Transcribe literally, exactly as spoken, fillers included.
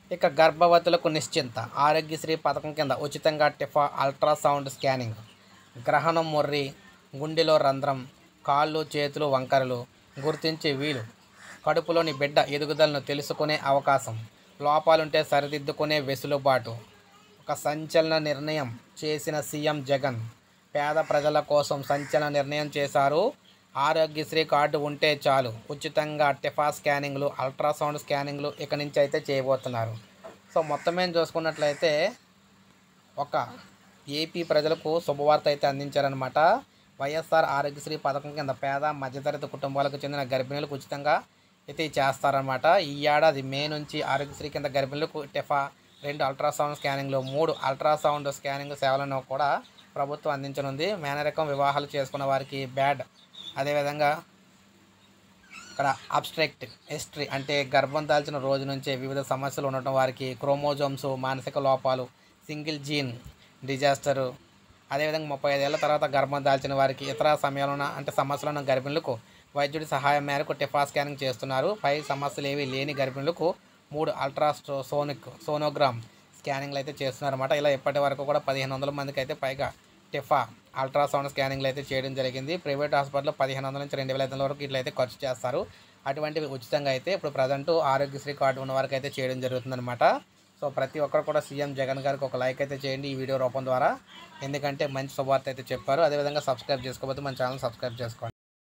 ఇక గర్భవతులకు నిశ్చింత ఆరోగ్యశ్రీ పథకం కింద ఉచితంగా టిఫా అల్ట్రాసౌండ్ స్కానింగ్, గ్రహణం మొర్రి, గుండెలో రంధ్రం, కాళ్ళు చేతులు వంకరలు గుర్తించే వీలు, కడుపులోని బిడ్డ ఎదుగుదలను తెలుసుకునే అవకాశం, లోపాలుంటే సరిదిద్దుకునే వెసులుబాటు. ఒక సంచలన నిర్ణయం చేసిన సీఎం జగన్. పేద ప్రజల కోసం సంచలన నిర్ణయం చేశారు. ఆరోగ్యశ్రీ కార్డు ఉంటే చాలు ఉచితంగా టిఫా స్కానింగ్లు, అల్ట్రాసౌండ్ స్కానింగ్లు ఇక నుంచి అయితే చేయబోతున్నారు. సో మొత్తం మేము చూసుకున్నట్లయితే ఒక ఏపీ ప్రజలకు శుభవార్త అయితే అందించారనమాట. వైఎస్ఆర్ ఆరోగ్యశ్రీ పథకం కింద పేద మధ్యతరగతి కుటుంబాలకు చెందిన గర్భిణులకు ఉచితంగా అయితే చేస్తారనమాట. ఈ ఏడాది మే నుంచి ఆరోగ్యశ్రీ కింద గర్భిణులకు టిఫా, రెండు అల్ట్రాసౌండ్ స్కానింగ్లు, మూడు అల్ట్రాసౌండ్ స్కానింగ్ సేవలను కూడా ప్రభుత్వం అందించనుంది. మేనరికం, వివాహాలు చేసుకున్న వారికి బ్యాడ్, అదేవిధంగా ఇక్కడ అబ్స్ట్రాక్ట్ హిస్టరీ అంటే గర్భం దాల్చిన రోజు నుంచే వివిధ సమస్యలు ఉండటం వారికి, క్రోమోజోమ్స్, మానసిక లోపాలు, సింగిల్ జీన్ డిజాస్టరు, అదేవిధంగా ముప్పై ఐదేళ్ల తర్వాత గర్భం దాల్చిన వారికి, ఇతర సమయాలను అంటే సమస్యలను గర్భిణులకు వైద్యుడి సహాయం మేరకు టిఫా స్కానింగ్ చేస్తున్నారు. పై సమస్యలు ఏవి లేని గర్భిణులకు మూడు అల్ట్రా సోనిక్ సోనోగ్రామ్ స్కానింగ్లు అయితే చేస్తున్నారు అన్నమాట. ఇలా ఇప్పటి వరకు కూడా పదిహేను వందల మందికి అయితే పైగా టిఫా అల్ట్రాసౌండ్ స్కానింగ్లు అయితే చేయడం జరిగింది. ప్రైవేట్ హాస్పిటల్లో పదిహేను వందల నుంచి రెండు వేల ఐదు వందల వరకు ఇట్లయితే ఖర్చు చేస్తారు. అటువంటివి ఉచితంగా అయితే ఇప్పుడు ప్రజెంట్ ఆరోగ్యశ్రీ కార్డు ఉన్న వారికి అయితే చేయడం జరుగుతుందన్నమాట. సో ప్రతి ఒక్కరు కూడా సీఎం జగన్ గారికి ఒక లైక్ అయితే చేయండి ఈ వీడియో రూపం ద్వారా, ఎందుకంటే మంచి శుభవార్త అయితే చెప్పారు. అదేవిధంగా సబ్స్క్రైబ్ చేసుకోకపోతే మన ఛానల్ సబ్స్క్రైబ్ చేసుకోండి.